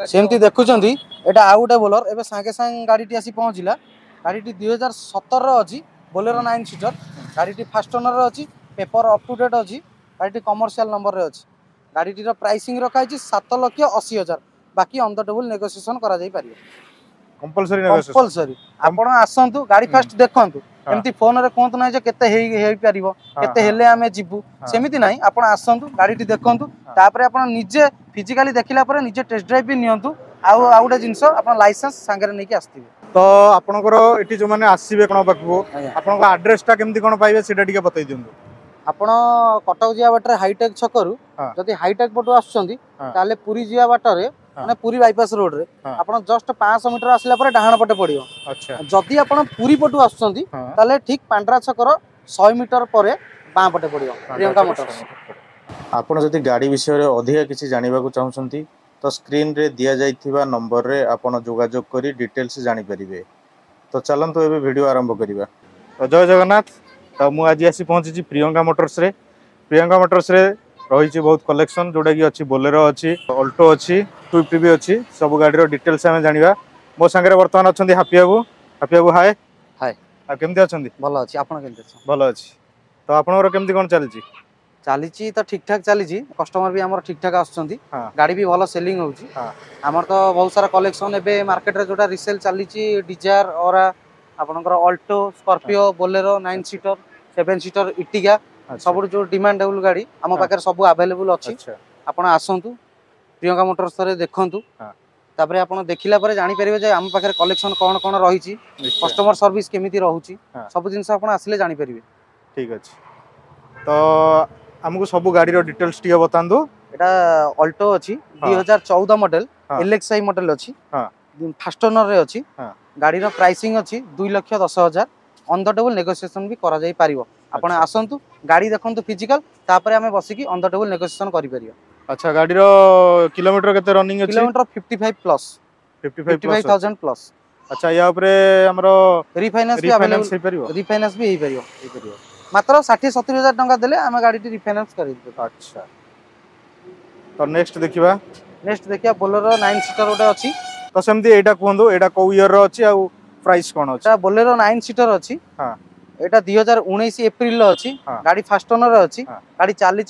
सेमती देखुचंदी एटा आउ गोटे बोलर एबे सांगे सांग गाड़ीटी आसी पहुँचला गाड़ीटी 2017 अच्छी बोलेरो 9 सीटर गाड़ीटी फास्ट ओनर अच्छी पेपर अप टू डेट अच्छी गाड़ीटी कमर्शियल नंबर रे अच्छी गाड़ीटीर प्राइसिंग रखाई 7,80,000 बाकी ऑन द टेबल नेगोशिएशन करा जाई पारियो कंपलसरी आपण आसंतु गाड़ी फास्ट देखंतु एमती फोन रे कोंत नै जे केते हेई पारिबो केते हेले आमे जिबु सेमिति नै आपण आसंतु गाड़ीटी देखंतु तापरे आपण निजे फिजिकली देखिला परे निजे टेस्ट ड्राइव भी नियंतु आउ गोटे जिनस आपण लाइसेंस सांगरे नै कि आस्थिबे तो आपनकर एटी जो माने आसीबे कोन पाखु आपनका एड्रेसटा केमती कोन पाइबे सेटा टिके बतै दियंतु आपण कटक जिया बाटर हाईटेक छकरू जदि हाईटेक पटु आछंती ताले पुरी जिया बाटर माने पुरी बाईपास रोड रे आपण जस्ट 500 मीटर आसला परे डाहाण पटे पड़ियो अच्छा जदि आपण पुरी पटु आछंती ताले ठीक पांडरा छकर 100 मीटर परे बां पटे पड़ियो प्रियंका मोटर्स आपण जदि गाड़ी विषय रे अधिक किछि जानिबा को चाहउछंती तो स्क्रीन रे दिया जाइथिबा नंबर रे आपण जोगाजोग करी डिटेल्स जानि परिबे तो चलंतु एबे वीडियो आरंभ करिबा तो जय जगन्नाथ तो मु आज आसी पहुंची प्रियंका मोटर्स रे रही बहुत कलेक्शन जोटा कि अच्छी बोलेरो अच्छी अल्टो अच्छी स्विफ्ट भी अच्छी सब गाड़ी डिटेल्स आम जाना मो सांगे बर्तमान अच्छा हापी बाबू हाय हाय केमती अच्छा भल अच्छी आपन केमती अच्छा भल अच्छी तो आपनकर केमती कोन चलची चली तो ठीक ठाक चली कस्टमर भी आमर ठीक ठाक आसुचंती गाड़ी भी भल सेलिंग होउची आमर तो बहुत सारा कलेक्शन एबे मार्केट रे जोटा रिसेल चली डिजायर और आपनकर Alto Scorpio Bolero 9 seater 7 seater इटिगा सब जो डिमांडेबल गाड़ी आम पाखे सब अवेलेबल अच्छी आपण आसतु प्रियंका मोटर्स थे देखु तापर आपण देखिला परे जानि परिबे जे आम पाखे कलेक्शन कौन कौन रही कस्टमर सर्विस केमिति रहउची सब जिनस आपण आसले जानि परिबे ठीक अछि तो हमको सब गाड़ी रो डिटेल्स टिके बतांदो एटा अल्टो अछि 2014 मॉडल एलएक्सआई मॉडल अछि फास्ट ओनर रे अछि गाड़ी रो प्राइसिंग अछि 2,10,000 ऑन द टेबल नेगोशिएशन भी करा जाई पारिबो आपण आसंतु गाड़ी देखंतु फिजिकल तापर हमें बसिकी ऑन द टेबल नेगोशिएशन करि परियो अच्छा गाड़ी रो किलोमीटर केते रनिंग अछि किलोमीटर 55 प्लस 55,000 प्लस अच्छा या ऊपर हमरो रिफाइनेंस भी अवेलेबल रिफाइनेंस भी हे परियो मात्र 60-70,000 टंका देले हमें गाड़ी रिफाइनेंस करि देबो अच्छा तो नेक्स्ट देखिया बोलेरो 9 सीटर ओटे अछि तो सेमती एटा कोंदो एटा को ईयर रो अछि आ प्राइस कोन अछि एटा बोलेरो 9 सीटर अछि हां एटा 2019 एप्रिल लो अछि गाड़ी फास्ट ओनर अछि गाड़ी चाली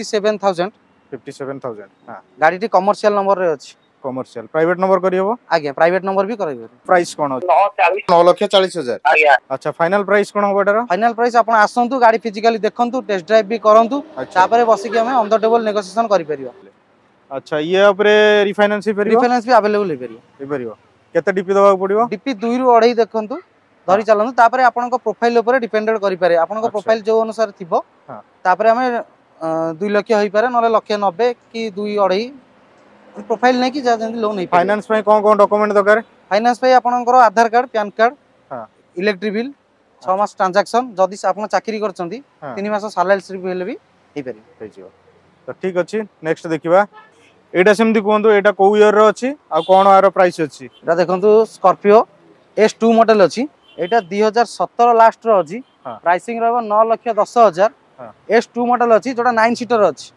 57,000 हां गाड़ी टी कमर्शियल नंबर रे अछि कमर्शियल प्राइवेट नंबर करियो आज्ञा प्राइवेट नंबर भी करइबो प्राइस कोन अछि 9,40,000 आज्ञा अच्छा फाइनल प्राइस कोन होबो एटार फाइनल प्राइस आपण आसंतु गाड़ी फिजिकली देखंतु टेस्ट ड्राइव भी करंतु तापरे बसी के हमें ऑन द टेबल नेगोशिएशन करि परियो अच्छा ये ऊपर रिफाइनेंस भी अवेलेबल हे परियो केते डीपी दबा पड़ियो डीपी 2 रु 2.5 देखंतु धरी चलनु तापरे आपन को प्रोफाइल ऊपर डिपेंडेड करि पारे आपन को प्रोफाइल जो अनुसार थिबो तापरे हमें 2 लाख होई पारे नले 1,90,000 कि 2.5 प्रोफाइल नै कि जा जंदी लोन नै फाइनेंस में कोन डॉक्यूमेंट दरकार फाइनेंस पे आपनकर Aadhaar card PAN card electric bill 6 मास ट्रांजैक्शन जदी आपन चाकरी करचंदी 3 मास सैलरी स्लिप हेले भी हे पारे तो ठीक अछि नेक्स्ट देखिबा एटा सेमदी कोंदो एटा को ईयर रो अछि आ कोन आरो प्राइस अछि एटा देखंतु स्कॉर्पियो S2 मॉडल अछि एटा 2017 लास्ट रो अछि प्राइसिंग रहबो 9,10,000 S2 मॉडल अछि जोटा 9 सीटर अछि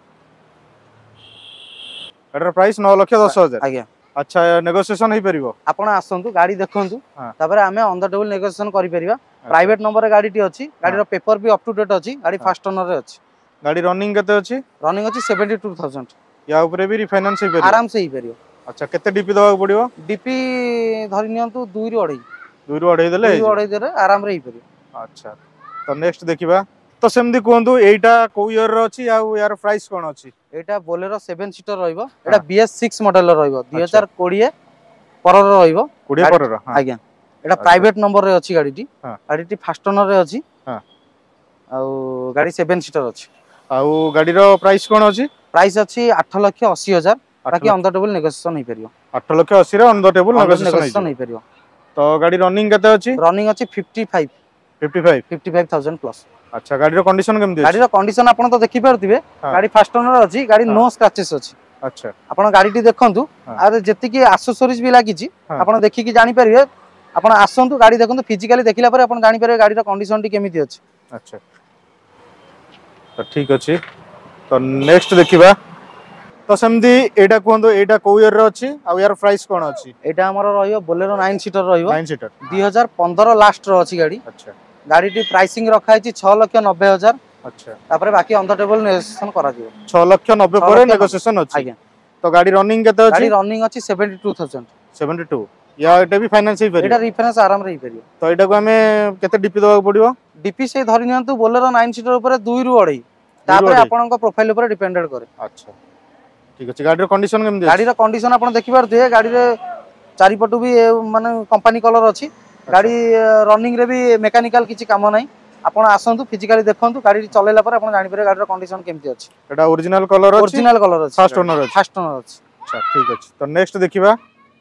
एटार प्राइस 9,10,000 आज्ञा अच्छा नेगोशिएशन हे परिबो आपण आसंतु गाड़ी देखंतु तापर हमें ऑन द टेबल नेगोशिएशन करि परिबा प्राइवेट नंबर रे गाड़ी टी अछि गाड़ी रो पेपर भी अप टू डेट अछि गाड़ी फास्ट ओनर रे अछि गाड़ी रनिंग केते अछि रनिंग अछि 72,000 या ऊपर भी रिफाइनेंस हे परिबो आराम से ही परियो अच्छा केते डीपी दबा पड़ियो डीपी धरि नियंतु 2 रु 2.5 देले आराम रे ही परियो अच्छा तो नेक्स्ट देखिबा तो सेमदी कोंदु एटा को ईयर रो अछि आ यार प्राइस कोन अछि एटा बोलेरो 7 सीटर रहइबो एटा BS6 मॉडल रहइबो 2020 पर रहइबो 20 पर रो आज्ञा एटा प्राइवेट नंबर रे अछि गाड़ी टी फास्ट ओनर रे अछि हां आ गाड़ी 7 सीटर अछि आ गाड़ी रो प्राइस कोन अछि प्राइस अछि 8,80,000 बाकी ऑन द टेबल नेगोशिएशन हे परियो 8,80,000 रे ऑन द टेबल नेगोशिएशन हे परियो तो गाड़ी रनिंग केते अछि रनिंग अछि 55,000 प्लस अच्छा गाड़ी रो कंडीशन केमदी अछि गाड़ी रो कंडीशन आपण तो देखि परथिबे गाड़ी फास्ट ओनर अछि गाड़ी नो स्क्रैचेस अछि अच्छा आपण गाड़ी टी देखंतु आ जति की एक्सेसरीज भी लागि छी आपण देखि की जानि परिबे आपण आसंतु गाड़ी देखंतु फिजिकली देखिला पर आपण जानि परिबे गाड़ी रो कंडीशन टी केमिति अछि अच्छा तो ठीक अछि तो नेक्स्ट देखिबा तो सेमती एटा कहंदो एटा को ईयर रे अछि आ यार प्राइस कोन अछि? एटा हमर रहियो बोलेरो 9 सीटर रहियो 9 सीटर 2015 लास्ट रो अछि गाड़ी। अच्छा गाड़ी टी प्राइसिंग रखा है 6,90,000। अच्छा तापर बाकी ऑन द टेबल नेगोशिएशन करा दियो 6,90,000 पर नेगोशिएशन अछि। आज्ञा तो गाड़ी रनिंग केते अछि? गाड़ी रनिंग अछि 72,000 72 या एटा भी फाइनेंस ही एटा परियो? रिफाइनेंस आराम रे ही परियो। तो एटा को हमें केते डीपी दवा पड़ियो? डीपी से धरि नियंतु बोलेरो 9 सीटर ऊपर 2 रु 2.5 तापर आपन प्रोफाइल ऊपर डिपेंडेंट करे। अच्छा ठीक अछि। गाड़ी रो कंडीशन केम दे? गाड़ी रो कंडीशन आपन देखि पारथिए गाड़ी रे चारि पटु भी माने कंपनी कलर अछि। गाड़ी रनिंग रे भी मेकानिकल किछि काम नै। आपण आसंतु फिजिकली देखंतु गाड़ी चलेला पर आपण जानि पारे गाड़ी रो कंडीशन केमति अछि। एटा ओरिजिनल कलर अछि? ओरिजिनल कलर अछि। फर्स्ट ओनर अछि? फर्स्ट ओनर अछि। अच्छा ठीक अछि। तो नेक्स्ट देखिबा।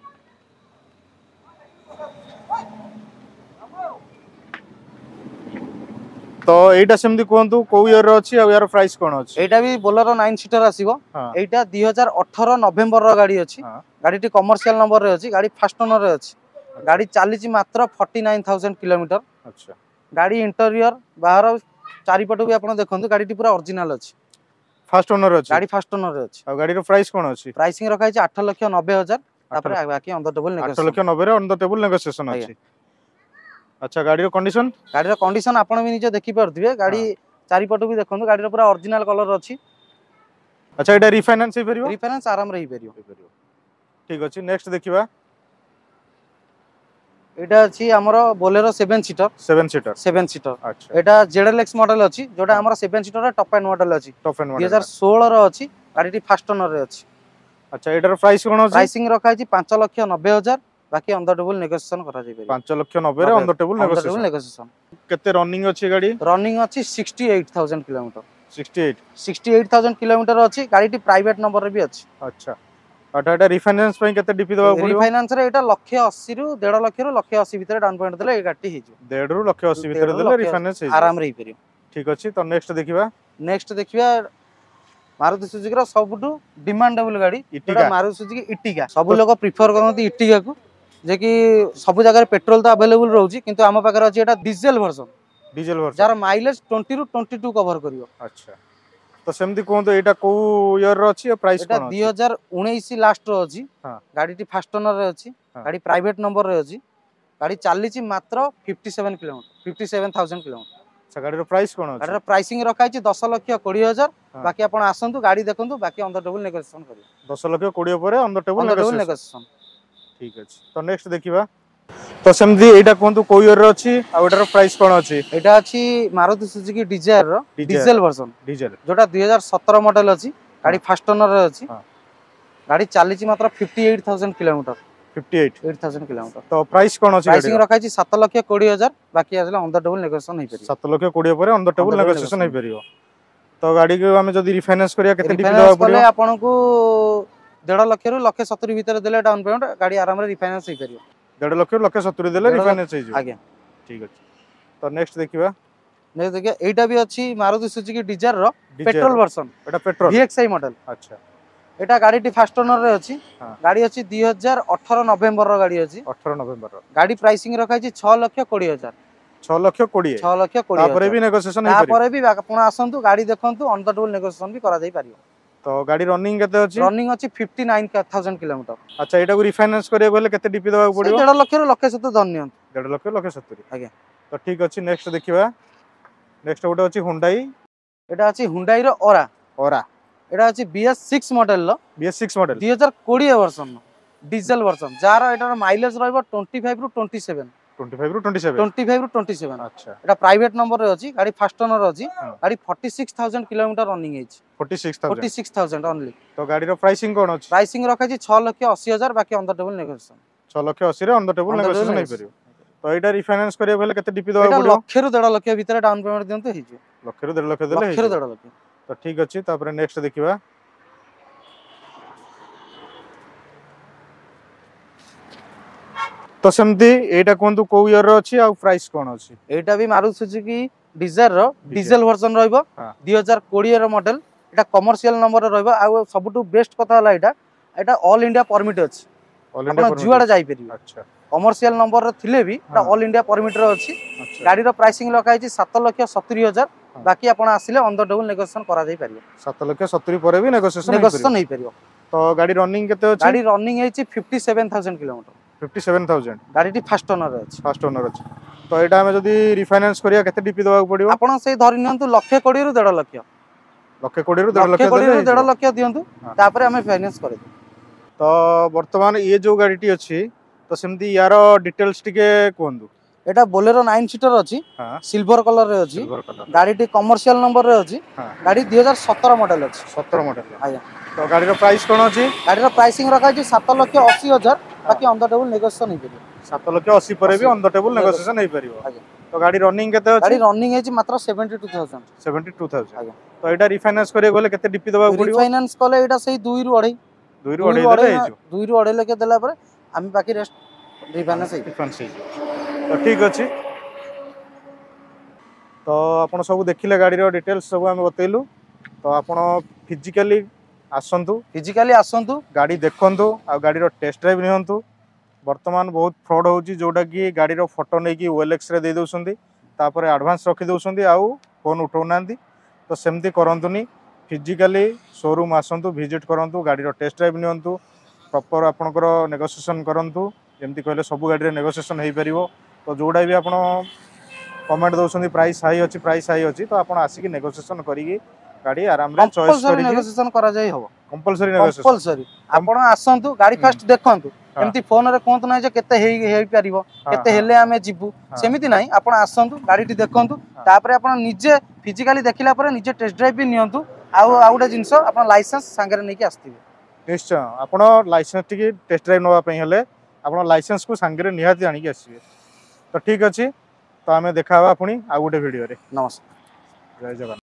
तो एटा सेमदी कोंतु को ईयर रो अछि आ यार प्राइस कोन अछि? एटा भी बोलेरो 9 सीटर आसीबो। एटा 2018 नवंबर रो गाड़ी अछि। गाड़ी टी कमर्शियल नंबर रे अछि। गाड़ी फर्स्ट ओनर रे अछि। गाड़ी चालीची मात्र 49,000 किलोमीटर। अच्छा गाड़ी इंटीरियर बाहर चारि पटु भी आपण देखंतु गाड़ी टी पूरा ओरिजिनल अछि। फर्स्ट ओनर अछि? गाड़ी फर्स्ट ओनर रे अछि। आ गाड़ी रो प्राइस कोन अछि? प्राइसिंग रखा है 8,90,000 तापर बाकी ऑन द टेबल नेगोशिएशन 8,90,000 रे ऑन द टेबल नेगोशिएशन अछि। अच्छा गाड़ी रो कंडीशन? गाड़ी रो कंडीशन आपण भी निजे देखि परथिबे। गाड़ी चारि पटु भी देखंतु गाड़ी रो पूरा ओरिजिनल कलर अछि। अच्छा एटा रिफाइनेंस हे परियो? रिफाइनेंस आराम रे ही परियो। ठीक अछि। नेक्स्ट देखिबा। एटा अछि हमरो बोलेरो 7 सीटर 7 सीटर 7 सीटर। अच्छा एटा जेडएलएक्स मॉडल अछि जोटा हमरो 7 सीटर रे टॉप एंड मॉडल अछि। टॉप एंड मॉडल 2016 रो अछि। गाड़ी टी फर्स्ट ओनर रे अछि। अच्छा एटार प्राइस कोन अछि? प्राइसिंग रखा है 5,90,000 बाकी ऑन द टेबल नेगोशिएशन करा जाय परियो। 5,90,000 रे ऑन द टेबल नेगोशिएशन। केते रनिंग अछि गाड़ी? रनिंग अछि 68,000 किलोमीटर। 68 68,000 किलोमीटर अछि। गाड़ी टी प्राइवेट नंबर रे भी अछि। अच्छा अटा एटा रिफाइनेंस पई केते डीपी दवा पड़ियो? रिफाइनेंस रे एटा 180 रु 1.5 लाख रु 180 भीतर डाउन पेमेंट देले ए गाड़ी हे जो 1.5 रु 180 भीतर देले रिफाइनेंस हे जो आराम रे ही परियो। ठीक अछि। तो नेक्स्ट देखिबा। नेक्स्ट देखिबा मारुति सुजुकी रो सबटु डिमांडेबल गाड़ी जोटा मारुति सुजुकी इटिगा। सब लोग प्रिफर करनती इटिगा को जे कि सब जगह पेट्रोल तो अवेलेबल रहउची किंतु आम पाखरे अछि एटा डीजल वर्जन। डीजल वर्जन जार माइलेज 20 रु 22 कवर करियो। अच्छा तो सेमती कोन तो एटा को ईयर रो अछि आ प्राइस एटा कोन अछि? 2019 लास्ट रो अछि। हां गाड़ी टी फर्स्ट ओनर रे अछि। गाड़ी प्राइवेट नंबर रे अछि। गाड़ी चालीची मात्र 57 किलोमीटर 57,000 किलोमीटर। अच्छा गाड़ी रो प्राइस कोन अछि? गाड़ी रो प्राइसिंग रखा है 10,20,000 बाकी आपण आसंतु गाड़ी देखंतु बाकी ऑन द टेबल नेगोशिएशन करियो। 10,20,000 पर ऑन द टेबल नेगोशिएशन। ठीक अछि। तो नेक्स्ट देखिबा। तो सेमती एटा कोन तो को ईयर रो अछि आ एटार प्राइस कोन अछि? एटा अछि मारुति सुजुकी डिजायर रो डीजल वर्जन डीजल जोटा 2017 मॉडल अछि। गाड़ी फर्स्ट ओनर रे अछि। हां गाड़ी चालीची मात्र 58,000 किलोमीटर 58,000 किलोमीटर। तो प्राइस कोन अछि गाड़ी प्राइसिंग रो? रखा है 7,20,000 बाकी आजला ऑन द टेबल नेगोशिएशन हे परियो। 7,20,000 पर ऑन द टेबल नेगोशिएशन हे परियो। तो गाड़ी को हमें जदी रिफाइनेंस करिया केते डीपी दवा रिफाइनेंस पड़ियो? कले आपन को 1.5 लाख रु 170 भीतर देले डाउन पेमेंट गाड़ी आराम रे रिफाइनेंस हे परियो। 1.5 लाख रु 170 देले रिफाइनेंस हे जो। आज्ञा ठीक अछि। तो नेक्स्ट देखिबा। ने देखिए एटा भी अछि मारुति सुजुकी डिजायर रो डिजायर पेट्रोल वर्जन एटा पेट्रोल VXI मॉडल। अच्छा एटा गाड़ी टी फर्स्ट ओनर रे अछि। हां गाड़ी अछि 2018 नवंबर रो गाड़ी अछि। 18 नवंबर रो गाड़ी प्राइसिंग रखा है 6,20,000 6,20,000 तापर 6,20,000 भी नेगोशिएशन हे परियो। तापर भी आपण आसंतु गाड़ी देखंतु ऑन द टेबल नेगोशिएशन भी करा जाय परियो। तो गाड़ी रनिंग केते अछि? रनिंग अछि 59,000 किलोमीटर। अच्छा एटा को रिफाइनेंस करिया गले केते डीपी दवा से पड़ियो? 1.5 लाख रु 170 धन्य 1.5 लाख 170 आज्ञा। तो ठीक अछि। नेक्स्ट देखिबा। नेक्स्ट गोटे अछि हुंडई एटा अछि हुंडई रो ओरा एटा अछि BS6 मॉडल रो BS6 model 2020 version diesel version जार एटार माइलेज रहइबो 25 रु 27 25 रु 27 25 रु 27 अच्छा एटा प्राइवेट नंबर रे अछि। गाड़ी फर्स्ट ओनर अछि। हां गाड़ी 46,000 किलोमीटर रनिंग हेछि। 46,000 46,000 ओनली। तो गाड़ी रो प्राइसिंग कोन अछि? प्राइसिंग रखा है 6,80,000 बाकी ऑन द टेबल नेगोशिएशन 6,80,000 रे ऑन द टेबल नेगोशिएशन हे परियो। तो एटा रिफाइनेंस करिया गले केते डीपी दवा एटा पड़ियो? लक्ष रु 1.5 लाख भीतर डाउन पेमेंट दियंतु हेछि। लक्ष रु 1.5 लाख देले हे लक्ष रु जो। 1.5 लाख। तो ठीक अछि। तापर नेक्स्ट देखिबा। तो सेमती एटा कोंतु को ईयर रो अछि आ प्राइस कोन अछि? एटा भी मारुति सुजुकी डिजायर रो डीजल वर्जन रहइबो। हां 2020 रो मॉडल एटा कमर्शियल नंबर रहइबो आ सबटु बेस्ट कथा हला एटा ऑल इंडिया परमिट अछि। ऑल इंडिया आपण परमिट जुआडे अछि। जाई परियो। अच्छा कमर्शियल नंबर रे थिले भी एटा ऑल इंडिया परमिट रो अछि। गाड़ी रो प्राइसिंग लगा है 7,70,000 बाकी आपण आसिले ऑन द टेबल नेगोशिएशन करा जाई परियो 7,70,000 पर भी नेगोशिएशन नहीं परियो। तो गाड़ी रनिंग केते अछि? गाड़ी रनिंग है 57,000 किलोमीटर। 57,000 गाड़ी फास्ट ओनर अछि। फास्ट ओनर अछि। तो एटा हमें जदी रिफाइनेंस करिया केते डीपी दवा पड़ियो? आपण से धरि नियंतु लक्ष्य कोड़ी रु 1.5 लाख। लक्ष्य कोड़ी रु 1.5 लाख देले 1.5 लाख दियंतु तापर हमें फाइनेंस करे। तो वर्तमान ये जो गाड़ीटी अच्छी तो सेमती यार डिटेल्स टिके कहतु। एटा बोलेरो 9 सीटर अछि। हाँ सिल्वर कलर रे अछि। गाड़ी टी कमर्शियल नंबर रे अछि। गाड़ी 2017 मॉडल अछि। 17 मॉडल आया। तो गाड़ी रो प्राइस कोन अछि? गाड़ी रो प्राइसिंग रखा अछि 7,80,000 बाकी ऑन द टेबल नेगोशिएशन नहीं करियो। 7,80,000 पर भी ऑन द टेबल नेगोशिएशन नहीं परियो। तो गाड़ी रनिंग केते अछि? गाड़ी रनिंग है मात्र 72,000। 72,000 आया। तो एटा रिफाइनेंस करे गले केते डीपी दबा पड़ियो? रिफाइनेंस कले एटा सही 2 रु 2.5 2 रु 2.5 देले हेजो। 2 रु 2.5 लेके देला पर हम बाकी रेस्ट रिफाइनेंस है। तो ठीक अछि। तो आपण सब देखिले गाड़ी रो डिटेल्स सब हम बतैलु। तो आपण फिजिकली आसंतु गाड़ी देखंतु आ गाड़ी रो टेस्ट ड्राइव नियंतु। वर्तमान बहुत फ्रॉड होची जोटा कि गाड़ी रो फोटो नै कि ओएलएक्स रे दे दोसंती तापर एडवांस रखी दोसंती आउ फोन उठौ नांती। तो सेमती करंतुनी फिजिकली शोरूम आसंतु विजिट करंतु गाड़ी रो टेस्ट ड्राइव नियंतु प्रॉपर आपनकर नेगोशिएशन करंतु जेमती कहले सब गाड़ी रे नेगोशिएशन हेई परिबो। तो जोडा भी आपण कमेंट दोसंती प्राइस हाई अछि तो आपण आसी कि नेगोशिएशन करिकि गाड़ी आराम रे चॉइस करिकि नेगोशिएशन करा जाई हो। कंपलसरी नेगोशिएशन कंपलसरी आपण आसंतु गाड़ी फास्ट देखंतु एमती फोन रे कोंत नै जे केते हेई परिबो केते हेले हमें जिबु सेमिति नै आपण आसंतु गाड़ी टी देखंतु तापर आपण निजे फिजिकली देखिला पर निजे टेस्ट ड्राइव भी नियंतु आ गुटे जिंस आपण लाइसेंस संगे रे नै कि आस्तिबे। निश्चय आपण लाइसेंस टी टेस्ट ड्राइव नवा पई हेले आपण लाइसेंस को संगे रे निहाती आनी कि आसीबे। तो ठीक अछि। तो हमें देखा पुणी आ गुटे वीडियो रे। नमस्कार। जय जगन्नाथ।